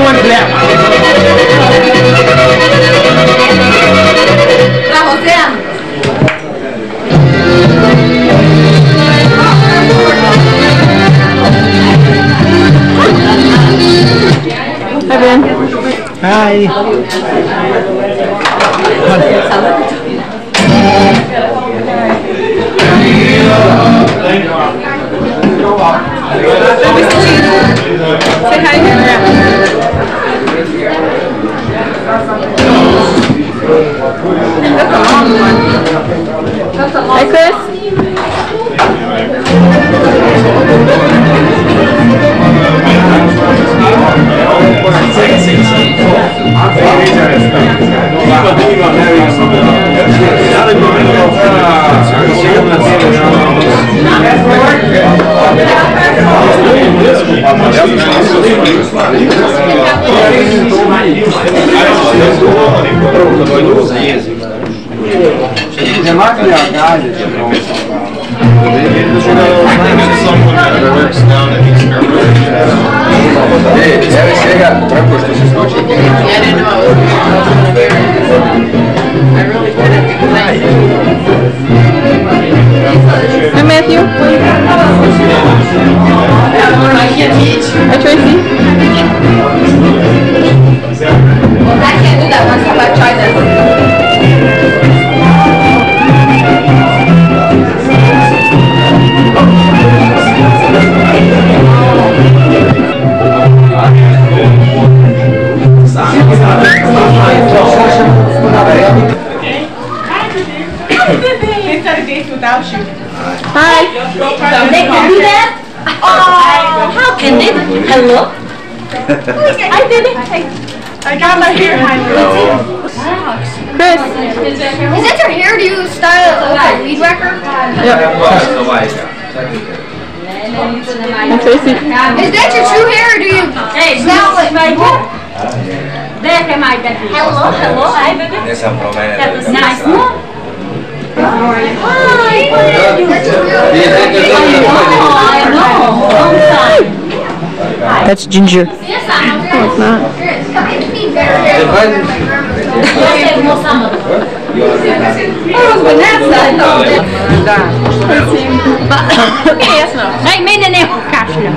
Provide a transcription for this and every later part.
one left. Bravo, Sam. Hi, Ben. Hi. Say hi. Hi, Chris. There might be a guy that you know deve chegar para custo se escute. I didn't know it was I really couldn't because Hi, Matthew. I can't teach. Hi, Tracy. Well, I can't do that once I've tried this. They started dating without you. Hi. They can do that? Oh, how can they? Hello? I did it. I got my hair highlighted. Chris. Is that your hair? Do you style it like a weed whacker? Yep. Hi, Tracy. Is that your true hair or do you style it? Hello, hello. Nessa promessa. Nice, no? Hi. That's Ginger. Yes, I'm No, it's not. Hey, menina, caixa.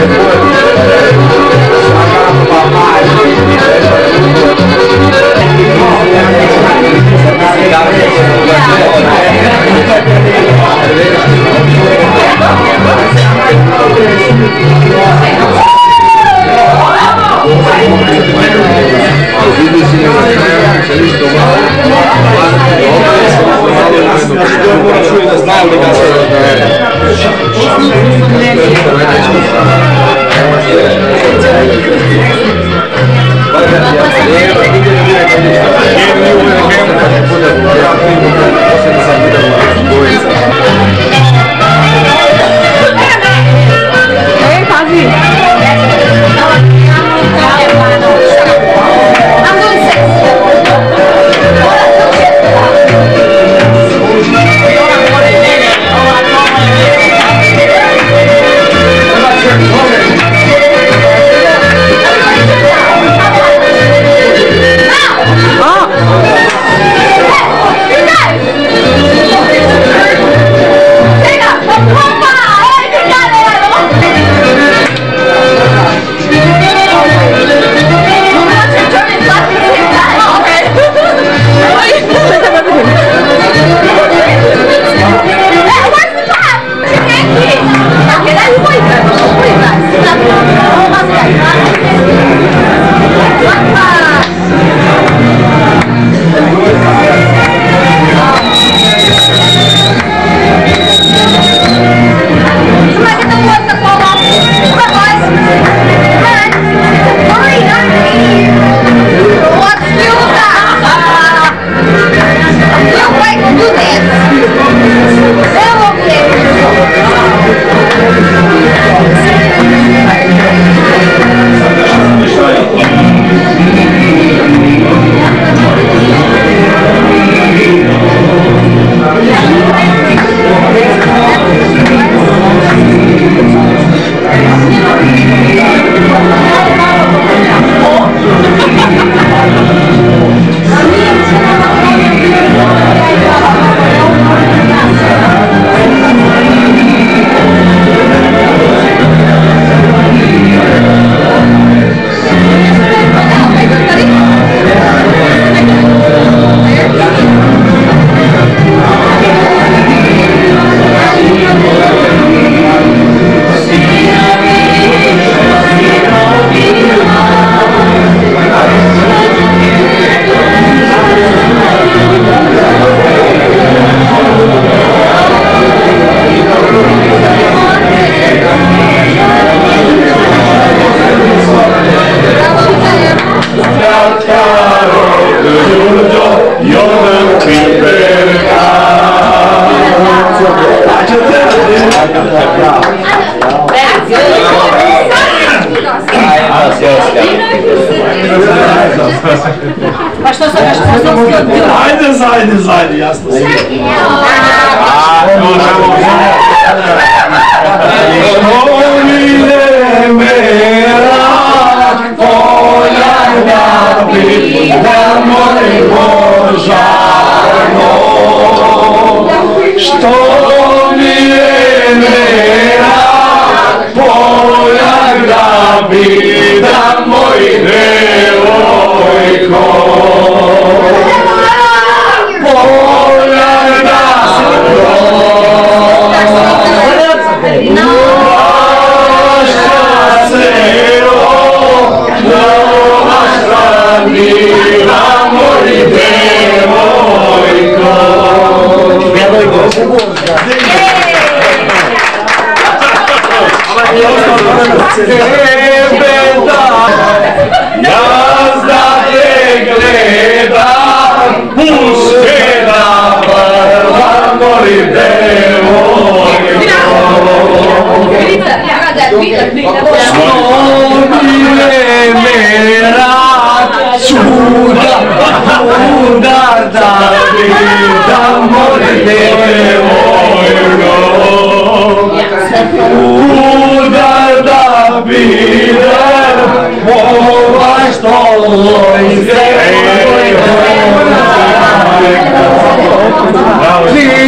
Ajde, jasno se.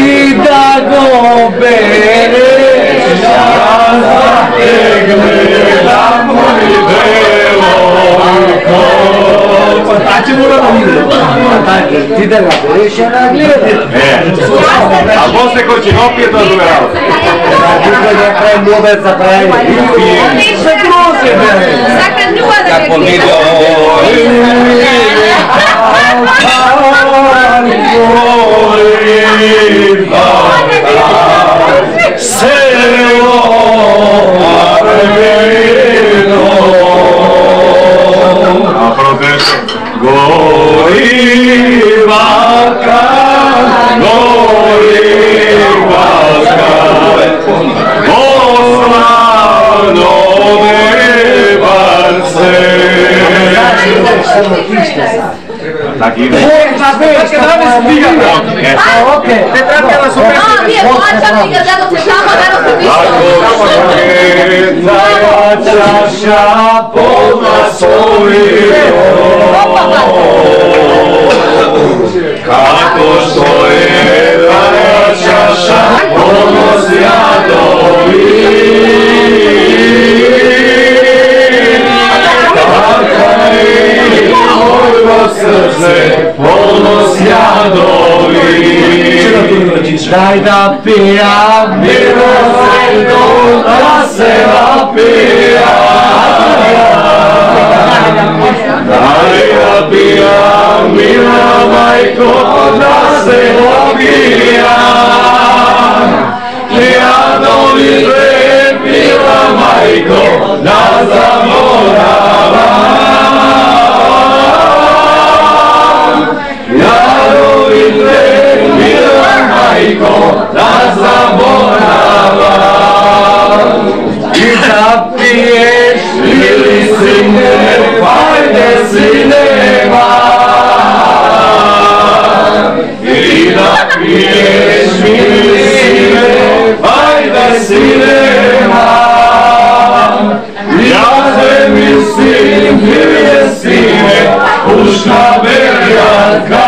Vida go bere, A posle ko će opet to odgovarao? Kako video Tak ide. Čaša polna svojim, kako što je tvoja čaša ponos jadovi, tako je mojno srce ponos jadovi. Daj da pijam, milosrdno da se napijam. Daj da pijam, mila majko, da se napijam. Jadovi zlep, mila majko, da zaboravam. Jadovi zlep, mila majko, da zaboravam. I da piješ, mili sine, hajde sinema. I da piješ, mili sine, hajde sinema. Ja se mislim, mili sine, pušta berjanka.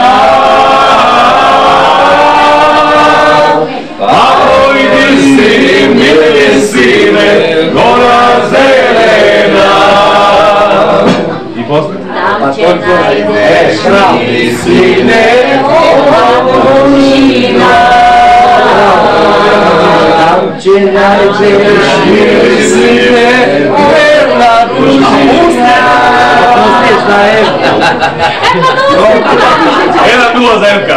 Mili sine, gora zelena. I posle? Mili sine, ova površina. Tam će nađeš, mili sine, verna družina. Jedan nula za Evka.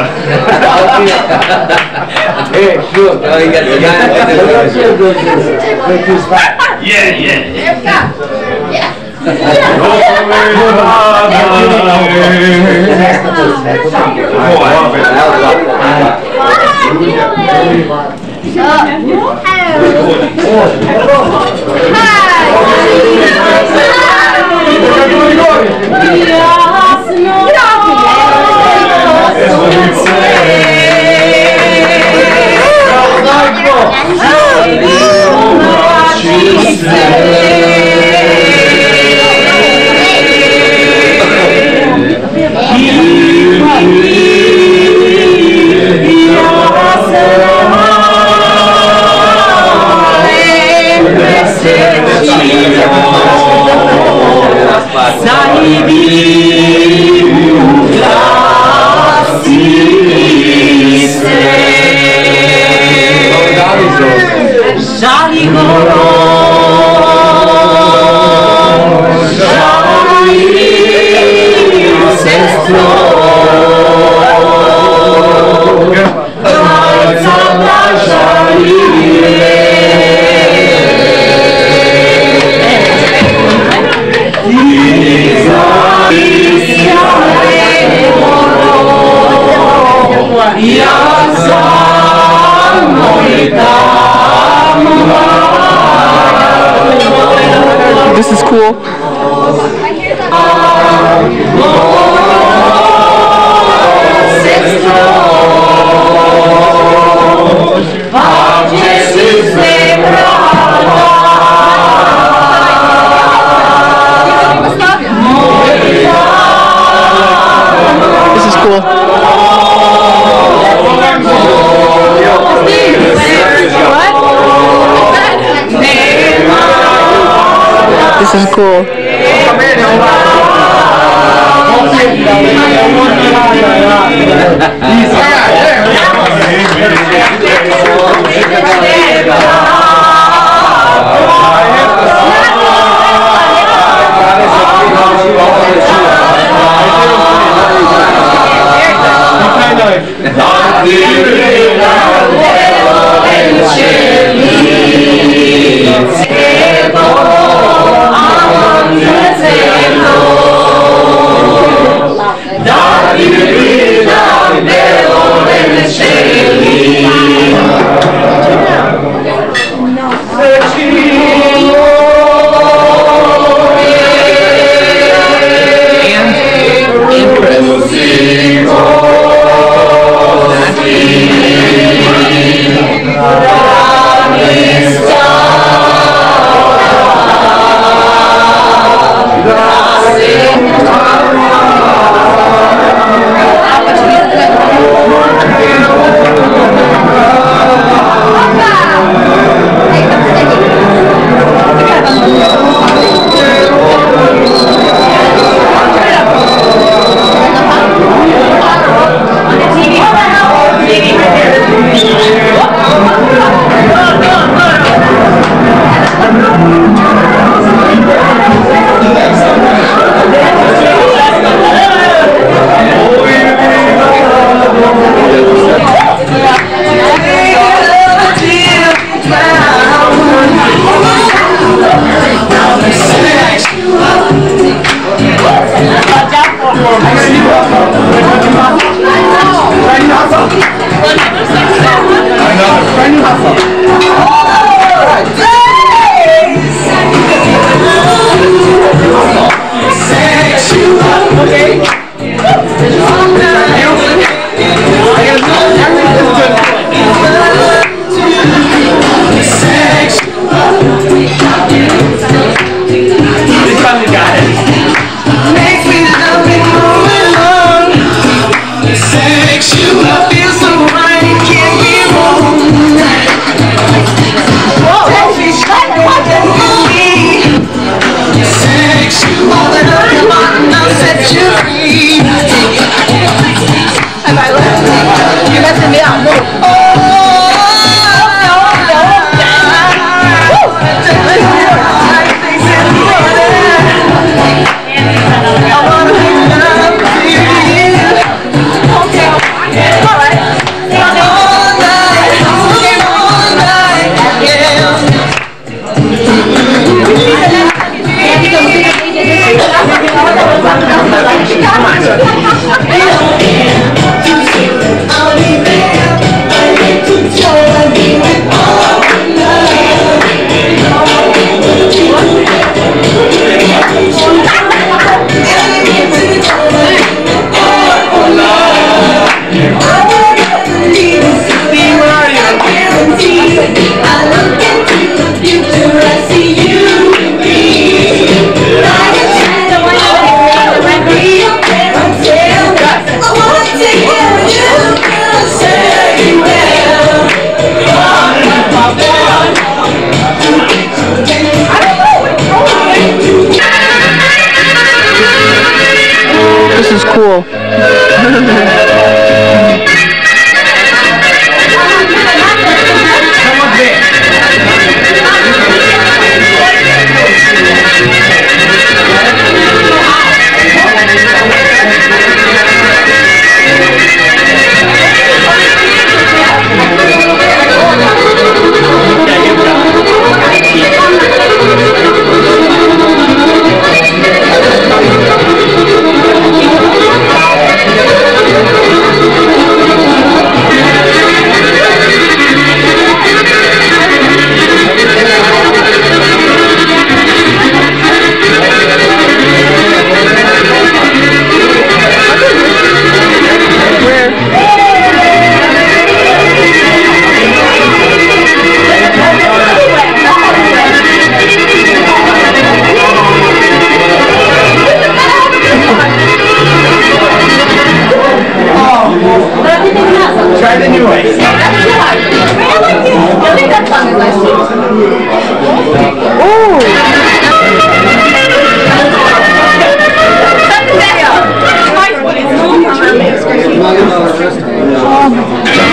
This is cool. This is cool. This is cool. He's This is cool.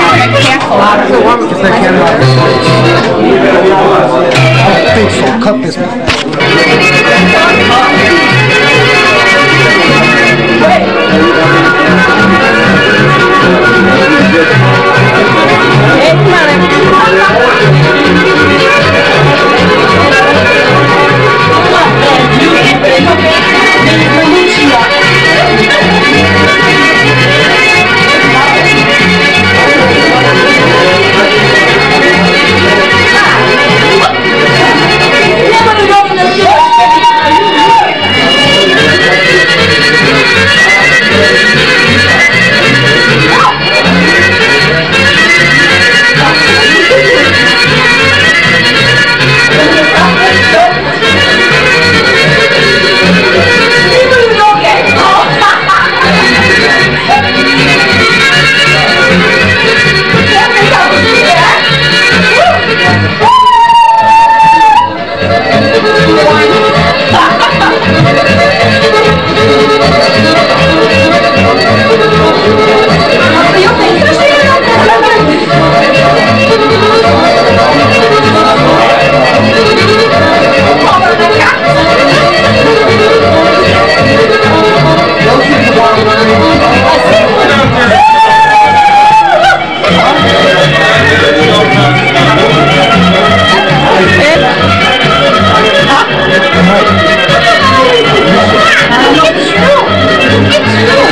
Careful. I don't think so. Cut this. It's true.